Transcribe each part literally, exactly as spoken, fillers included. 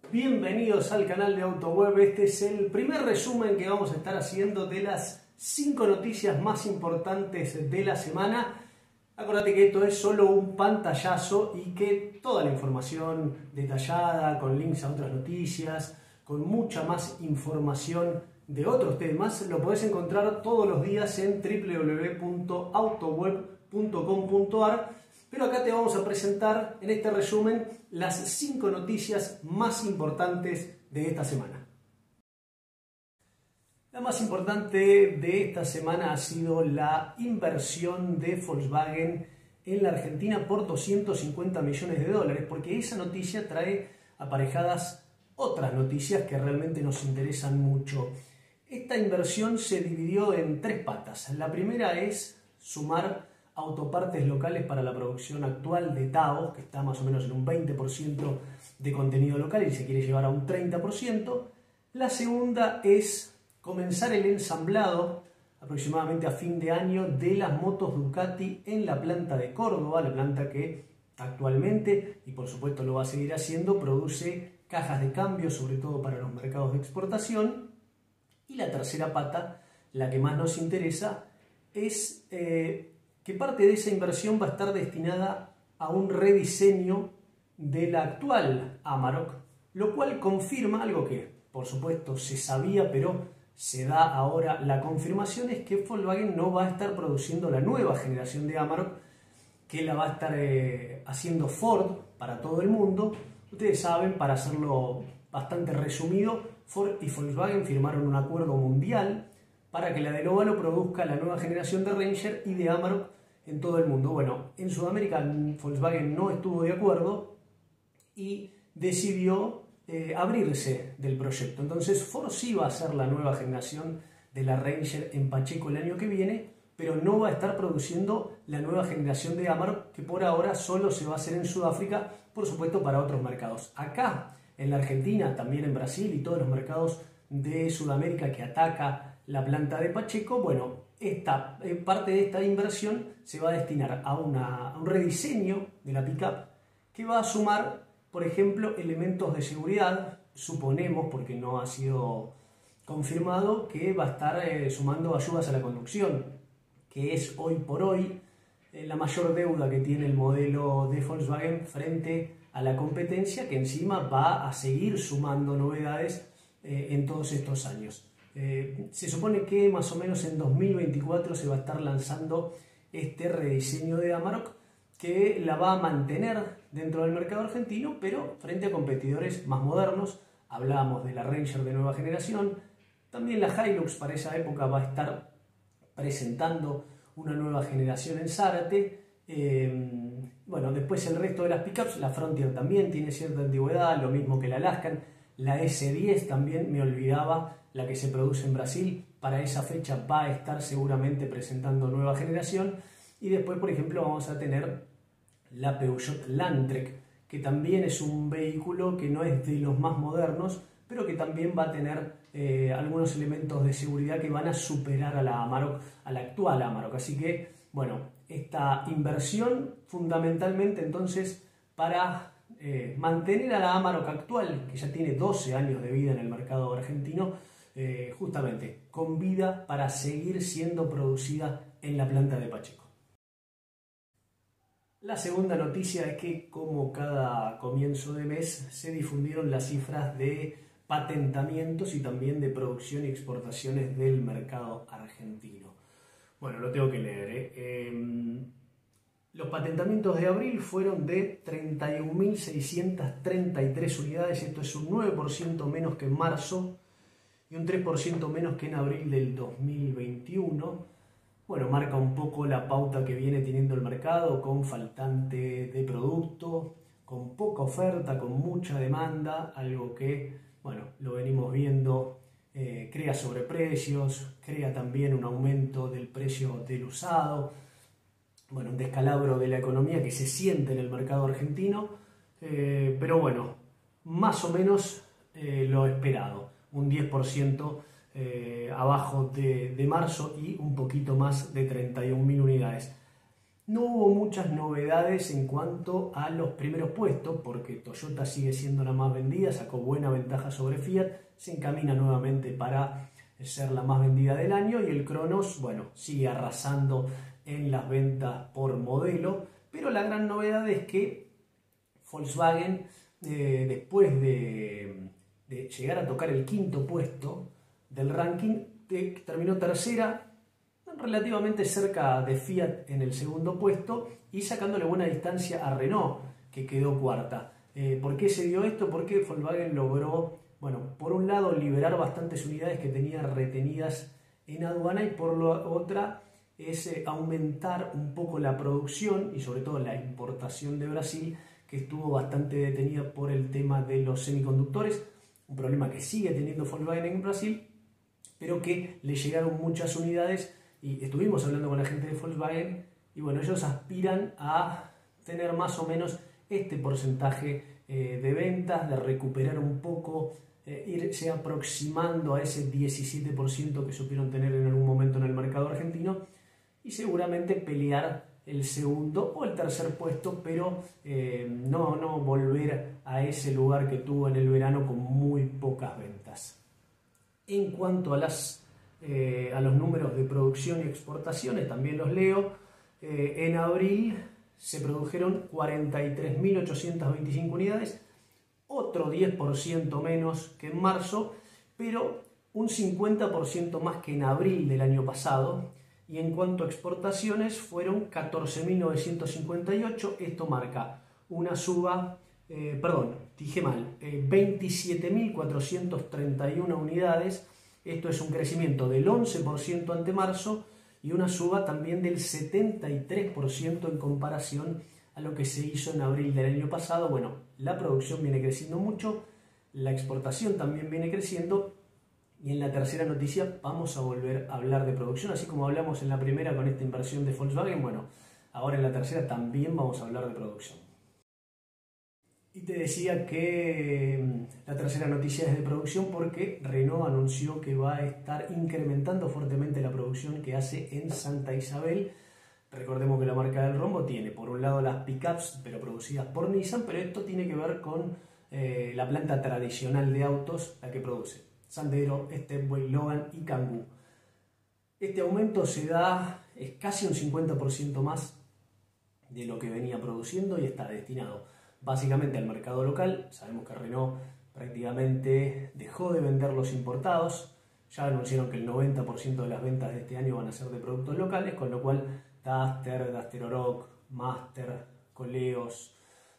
Bienvenidos al canal de AutoWeb. Este es el primer resumen que vamos a estar haciendo de las cinco noticias más importantes de la semana. Acuérdate que esto es solo un pantallazo y que toda la información detallada, con links a otras noticias, con mucha más información de otros temas, lo podés encontrar todos los días en w w w punto autoweb punto com punto a r. Pero acá te vamos a presentar en este resumen las cinco noticias más importantes de esta semana. La más importante de esta semana ha sido la inversión de Volkswagen en la Argentina por doscientos cincuenta millones de dólares, porque esa noticia trae aparejadas otras noticias que realmente nos interesan mucho. Esta inversión se dividió en tres patas. La primera es sumar autopartes locales para la producción actual de Taos, que está más o menos en un veinte por ciento de contenido local y se quiere llevar a un treinta por ciento. La segunda es comenzar el ensamblado aproximadamente a fin de año de las motos Ducati en la planta de Córdoba, la planta que actualmente, y por supuesto lo va a seguir haciendo, produce cajas de cambio, sobre todo para los mercados de exportación. Y la tercera pata, la que más nos interesa, es eh, que parte de esa inversión va a estar destinada a un rediseño de la actual Amarok, lo cual confirma algo que, por supuesto, se sabía, pero se da ahora la confirmación, es que Volkswagen no va a estar produciendo la nueva generación de Amarok, que la va a estar eh, haciendo Ford para todo el mundo. Ustedes saben, para hacerlo bastante resumido, Ford y Volkswagen firmaron un acuerdo mundial para que la del óvalo produzca la nueva generación de Ranger y de Amarok en todo el mundo. Bueno, en Sudamérica Volkswagen no estuvo de acuerdo y decidió eh, abrirse del proyecto. Entonces Ford sí va a hacer la nueva generación de la Ranger en Pacheco el año que viene, pero no va a estar produciendo la nueva generación de Amarok, que por ahora solo se va a hacer en Sudáfrica, por supuesto para otros mercados. Acá, en la Argentina, también en Brasil y todos los mercados de Sudamérica que ataca la planta de Pacheco, bueno, esta, eh, parte de esta inversión se va a destinar a, una, a un rediseño de la pickup que va a sumar, por ejemplo, elementos de seguridad. Suponemos, porque no ha sido confirmado, que va a estar eh, sumando ayudas a la conducción, que es hoy por hoy eh, la mayor deuda que tiene el modelo de Volkswagen frente a la competencia, que encima va a seguir sumando novedades eh, en todos estos años. Eh, se supone que más o menos en dos mil veinticuatro se va a estar lanzando este rediseño de Amarok, que la va a mantener dentro del mercado argentino, pero frente a competidores más modernos. Hablábamos de la Ranger de nueva generación, también la Hilux para esa época va a estar presentando una nueva generación en Zárate. Eh, bueno, después el resto de las pickups, la Frontier también tiene cierta antigüedad, lo mismo que la Alaskan, la S diez también, me olvidaba, la que se produce en Brasil, para esa fecha va a estar seguramente presentando nueva generación. Y después, por ejemplo, vamos a tener la Peugeot Landtrek, que también es un vehículo que no es de los más modernos, pero que también va a tener eh, algunos elementos de seguridad que van a superar a la Amarok, a la actual Amarok. Así que, bueno, esta inversión fundamentalmente entonces para eh, mantener a la Amarok actual, que ya tiene doce años de vida en el mercado argentino, eh, justamente con vida para seguir siendo producida en la planta de Pacheco. La segunda noticia es que, como cada comienzo de mes, se difundieron las cifras de patentamientos y también de producción y exportaciones del mercado argentino. Bueno, lo tengo que leer. ¿eh? Eh, los patentamientos de abril fueron de treinta y un mil seiscientas treinta y tres unidades, esto es un nueve por ciento menos que en marzo y un tres por ciento menos que en abril del dos mil veintiuno. Bueno, marca un poco la pauta que viene teniendo el mercado, con faltante de producto, con poca oferta, con mucha demanda, algo que, bueno, lo venimos viendo, eh, crea sobreprecios, crea también un aumento del precio del usado, bueno, un descalabro de la economía que se siente en el mercado argentino, eh, pero bueno, más o menos eh, lo esperado, un diez por ciento eh, abajo de, de marzo y un poquito más de treinta y un mil unidades. No hubo muchas novedades en cuanto a los primeros puestos, porque Toyota sigue siendo la más vendida, sacó buena ventaja sobre Fiat, se encamina nuevamente para ser la más vendida del año, y el Cronos, bueno, sigue arrasando en las ventas por modelo, pero la gran novedad es que Volkswagen, eh, después de, de llegar a tocar el quinto puesto del ranking, eh, terminó tercera, relativamente cerca de Fiat en el segundo puesto y sacándole buena distancia a Renault, que quedó cuarta. Eh, ¿Por qué se dio esto? Porque Volkswagen logró, bueno, por un lado liberar bastantes unidades que tenía retenidas en aduana, y por la otra es eh, aumentar un poco la producción y sobre todo la importación de Brasil, que estuvo bastante detenida por el tema de los semiconductores, un problema que sigue teniendo Volkswagen en Brasil, pero que le llegaron muchas unidades. Y estuvimos hablando con la gente de Volkswagen y bueno, ellos aspiran a tener más o menos este porcentaje eh, de ventas, de recuperar un poco, eh, irse aproximando a ese diecisiete por ciento que supieron tener en algún momento en el mercado argentino, y seguramente pelear el segundo o el tercer puesto, pero eh, no, no volver a ese lugar que tuvo en el verano con muy pocas ventas. En cuanto a las Eh, a los números de producción y exportaciones, también los leo. Eh, en abril se produjeron cuarenta y tres mil ochocientas veinticinco unidades, otro diez por ciento menos que en marzo, pero un cincuenta por ciento más que en abril del año pasado. Y en cuanto a exportaciones, fueron catorce mil novecientos cincuenta y ocho. Esto marca una suba, eh, perdón, dije mal, eh, veintisiete mil cuatrocientas treinta y una unidades. Esto es un crecimiento del once por ciento ante marzo y una suba también del setenta y tres por ciento en comparación a lo que se hizo en abril del año pasado. Bueno, la producción viene creciendo mucho, la exportación también viene creciendo, y en la tercera noticia vamos a volver a hablar de producción, así como hablamos en la primera con esta inversión de Volkswagen. Bueno, ahora en la tercera también vamos a hablar de producción. Y te decía que la tercera noticia es de producción porque Renault anunció que va a estar incrementando fuertemente la producción que hace en Santa Isabel. Recordemos que la marca del rombo tiene por un lado las pickups, pero producidas por Nissan, pero esto tiene que ver con eh, la planta tradicional de autos, la que produce Sandero, Stepway, Logan y Kangoo. Este aumento se da, es casi un cincuenta por ciento más de lo que venía produciendo, y está destinado básicamente al mercado local. Sabemos que Renault prácticamente dejó de vender los importados, ya anunciaron que el noventa por ciento de las ventas de este año van a ser de productos locales, con lo cual Duster, Duster Oroch, Master, Coleos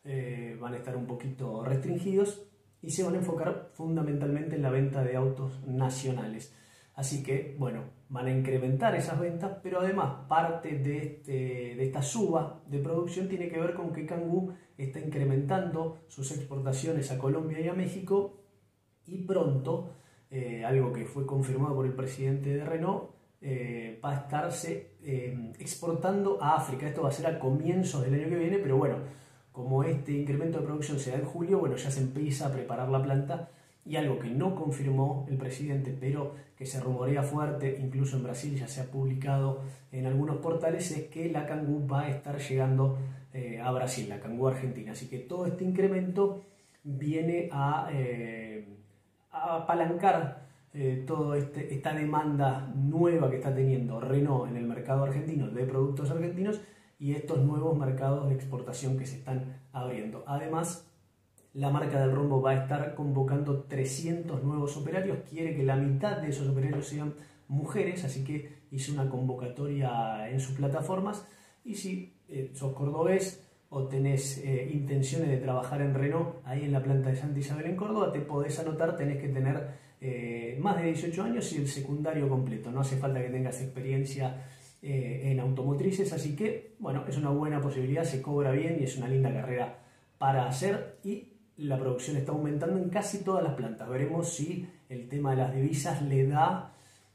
eh, van a estar un poquito restringidos y se van a enfocar fundamentalmente en la venta de autos nacionales. Así que, bueno, van a incrementar esas ventas, pero además parte de, este, de esta suba de producción tiene que ver con que Kangoo está incrementando sus exportaciones a Colombia y a México, y pronto, eh, algo que fue confirmado por el presidente de Renault, eh, va a estarse eh, exportando a África. Esto va a ser a comienzos del año que viene, pero bueno, como este incremento de producción se da en julio, bueno, ya se empieza a preparar la planta. Y algo que no confirmó el presidente, pero que se rumorea fuerte, incluso en Brasil ya se ha publicado en algunos portales, es que la Kangoo va a estar llegando eh, a Brasil, la Kangoo argentina. Así que todo este incremento viene a, eh, a apalancar eh, toda este, esta demanda nueva que está teniendo Renault en el mercado argentino de productos argentinos, y estos nuevos mercados de exportación que se están abriendo. Además, la marca del rombo va a estar convocando trescientos nuevos operarios, quiere que la mitad de esos operarios sean mujeres, así que hizo una convocatoria en sus plataformas. Y si eh, sos cordobés o tenés eh, intenciones de trabajar en Renault, ahí en la planta de Santa Isabel en Córdoba, te podés anotar. Tenés que tener eh, más de dieciocho años y el secundario completo, no hace falta que tengas experiencia eh, en automotrices, así que bueno, es una buena posibilidad, se cobra bien y es una linda carrera para hacer. Y la producción está aumentando en casi todas las plantas. Veremos si el tema de las divisas le da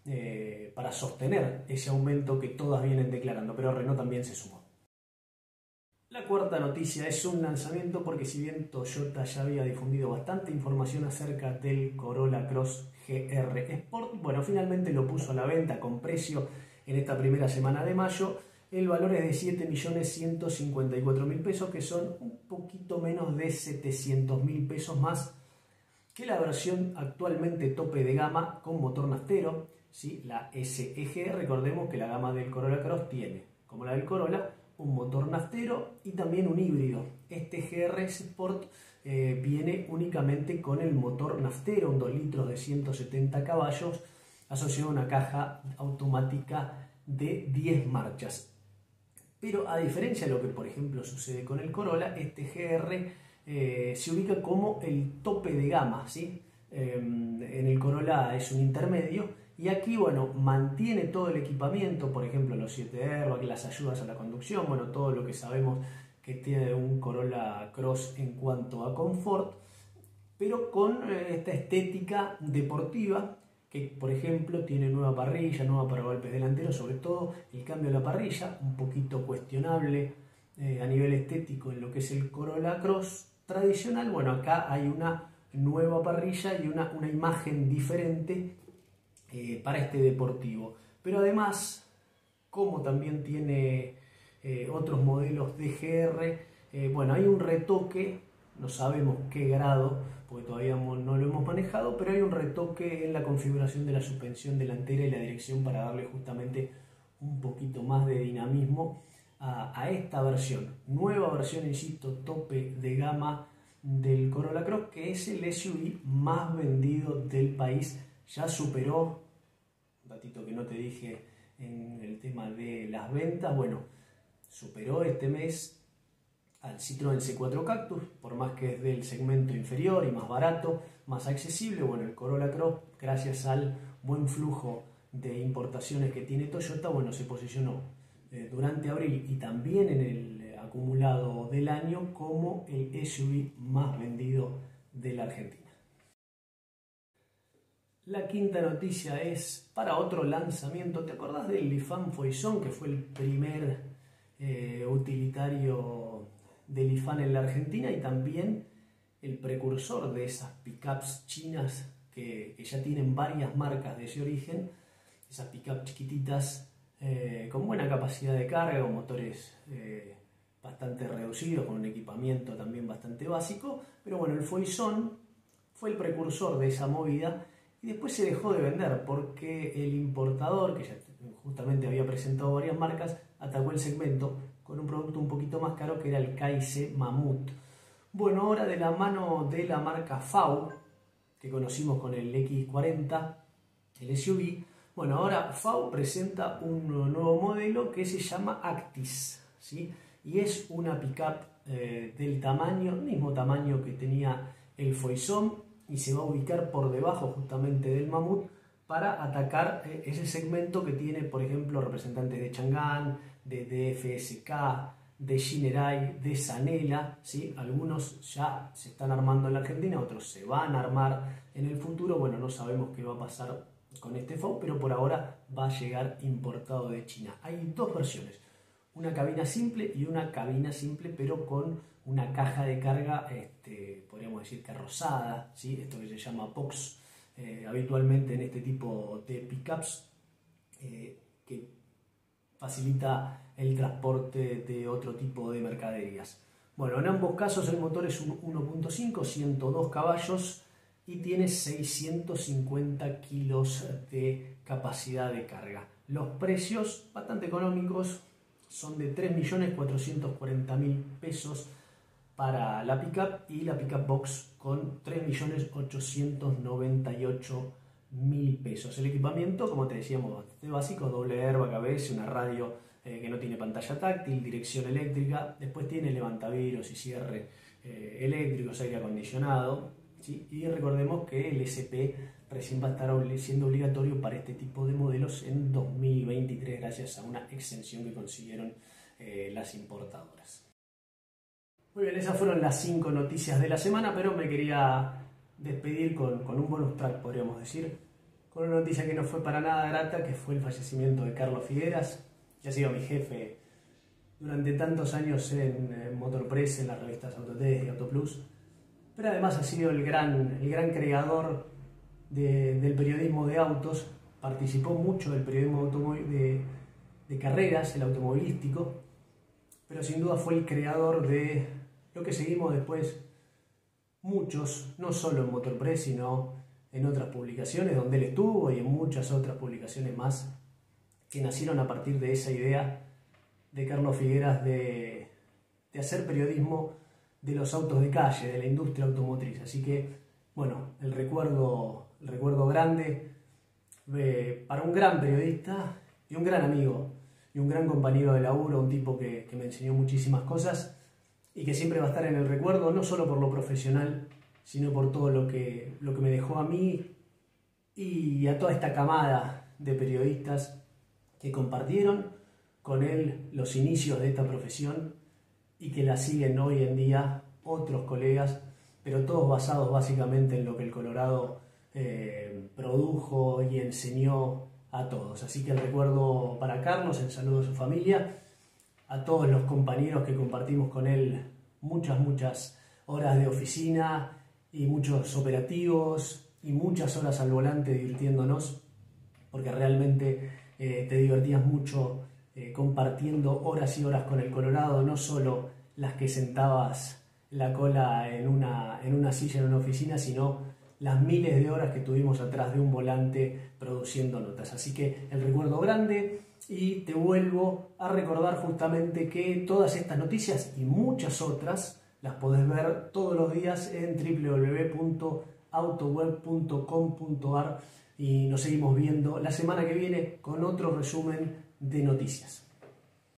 eh, para sostener ese aumento que todas vienen declarando, pero Renault también se sumó. La cuarta noticia es un lanzamiento, porque si bien Toyota ya había difundido bastante información acerca del Corolla Cross G R Sport, bueno, finalmente lo puso a la venta con precio en esta primera semana de mayo. El valor es de siete millones ciento cincuenta y cuatro mil pesos, que son un poquito menos de setecientos mil pesos más que la versión actualmente tope de gama con motor naftero, ¿sí? La S E G. Recordemos que la gama del Corolla Cross tiene, como la del Corolla, un motor naftero y también un híbrido. Este G R S Sport eh, viene únicamente con el motor naftero, un dos litros de ciento setenta caballos, asociado a una caja automática de diez marchas. Pero a diferencia de lo que por ejemplo sucede con el Corolla, este G R eh, se ubica como el tope de gama, ¿sí? Eh, en el Corolla es un intermedio y aquí, bueno, mantiene todo el equipamiento, por ejemplo los siete airbags, las ayudas a la conducción, bueno, todo lo que sabemos que tiene un Corolla Cross en cuanto a confort, pero con eh, esta estética deportiva, que por ejemplo tiene nueva parrilla, nueva paragolpes delanteros, sobre todo el cambio de la parrilla, un poquito cuestionable eh, a nivel estético en lo que es el Corolla Cross tradicional. Bueno, acá hay una nueva parrilla y una, una imagen diferente eh, para este deportivo. Pero además, como también tiene eh, otros modelos de G R, eh, bueno, hay un retoque, no sabemos qué grado, porque todavía no lo hemos manejado, pero hay un retoque en la configuración de la suspensión delantera y la dirección para darle justamente un poquito más de dinamismo a, a esta versión. Nueva versión, insisto, tope de gama del Corolla Cross, que es el S U V más vendido del país. Ya superó, un datito que no te dije en el tema de las ventas, bueno, superó este mes al Citroën C cuatro Cactus, por más que es del segmento inferior y más barato, más accesible. Bueno, el Corolla Cross, gracias al buen flujo de importaciones que tiene Toyota, bueno, se posicionó eh, durante abril y también en el eh, acumulado del año como el S U V más vendido de la Argentina. La quinta noticia es para otro lanzamiento. ¿Te acordás del Lifan Foison, que fue el primer eh, utilitario del Lifan en la Argentina y también el precursor de esas pickups chinas que, que ya tienen varias marcas de ese origen, esas pickups chiquititas eh, con buena capacidad de carga, con motores eh, bastante reducidos, con un equipamiento también bastante básico? Pero bueno, el Foison fue el precursor de esa movida y después se dejó de vender porque el importador, que ya justamente había presentado varias marcas, atacó el segmento con un producto un poquito más caro, que era el K I C Mammoth. Bueno, ahora de la mano de la marca F A W, que conocimos con el X cuarenta, el S U V, bueno, ahora F A W presenta un nuevo modelo que se llama Actis, ¿sí? Y es una pickup eh, del tamaño, mismo tamaño que tenía el Foison, y se va a ubicar por debajo justamente del Mammoth para atacar eh, ese segmento que tiene, por ejemplo, representantes de Chang'an, de D F S K, de Shinerai, de Sanela, ¿sí? Algunos ya se están armando en la Argentina, otros se van a armar en el futuro. Bueno, no sabemos qué va a pasar con este F A W, pero por ahora va a llegar importado de China. Hay dos versiones, una cabina simple y una cabina simple pero con una caja de carga, este, podríamos decir carrozada, ¿sí? Esto que se llama box eh, habitualmente en este tipo de pickups, eh, que facilita el transporte de otro tipo de mercaderías. Bueno, en ambos casos el motor es un uno punto cinco, ciento dos caballos y tiene seiscientos cincuenta kilos de capacidad de carga. Los precios bastante económicos, son de tres millones cuatrocientos cuarenta mil pesos para la pickup y la pickup box con tres millones ochocientos noventa y ocho mil pesos. El equipamiento, como te decíamos, bastante básico: doble airbag A B S, una radio eh, que no tiene pantalla táctil, dirección eléctrica, después tiene levantavidrios y cierre eh, eléctricos, aire acondicionado, ¿sí? Y recordemos que el S P recién va a estar siendo obligatorio para este tipo de modelos en dos mil veintitrés gracias a una exención que consiguieron eh, las importadoras. Muy bien, esas fueron las cinco noticias de la semana, pero me quería despedir con, con un bonus track, podríamos decir, con una noticia que no fue para nada grata, que fue el fallecimiento de Carlos Figueras, que ha sido mi jefe durante tantos años en, en Motorpress, en las revistas Autotest y Autoplus, pero además ha sido el gran, el gran creador de, del periodismo de autos. Participó mucho del periodismo de, de de carreras, el automovilístico, pero sin duda fue el creador de lo que seguimos después muchos, no solo en Motorpress, sino en otras publicaciones donde él estuvo y en muchas otras publicaciones más que nacieron a partir de esa idea de Carlos Figueras de, de hacer periodismo de los autos de calle, de la industria automotriz. Así que, bueno, el recuerdo, el recuerdo grande eh, para un gran periodista y un gran amigo y un gran compañero de laburo, un tipo que, que me enseñó muchísimas cosas y que siempre va a estar en el recuerdo, no solo por lo profesional, sino por todo lo que, lo que me dejó a mí y a toda esta camada de periodistas que compartieron con él los inicios de esta profesión y que la siguen hoy en día otros colegas, pero todos basados básicamente en lo que el Colorado eh, produjo y enseñó a todos. Así que el recuerdo para Carlos, el saludo a su familia, a todos los compañeros que compartimos con él muchas, muchas horas de oficina y muchos operativos y muchas horas al volante divirtiéndonos, porque realmente eh, te divertías mucho eh, compartiendo horas y horas con el Colorado, no solo las que sentabas la cola en una, en una silla en una oficina, sino las miles de horas que tuvimos atrás de un volante produciendo notas. Así que el recuerdo grande, y te vuelvo a recordar justamente que todas estas noticias y muchas otras las podés ver todos los días en w w w punto autoweb punto com punto a r y nos seguimos viendo la semana que viene con otro resumen de noticias.